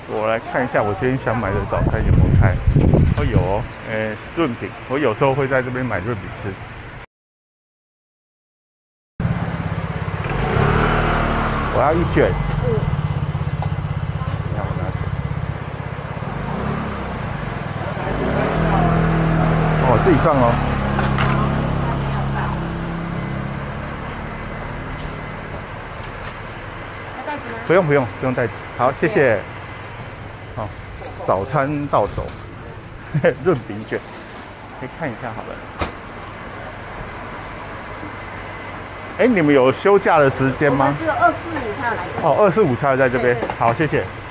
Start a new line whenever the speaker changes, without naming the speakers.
我来看一下，我今天想买的早餐有没有开？哦，有哦，润饼，我有时候会在这边买润饼吃。我要1卷。你看我拿去。哦，自己算哦。不用袋子。好，谢谢。好，早餐到手，润饼卷，可以看一下好了。你们有休假的时间吗？
只有245才有来。
哦，245才有在这边。好，谢谢。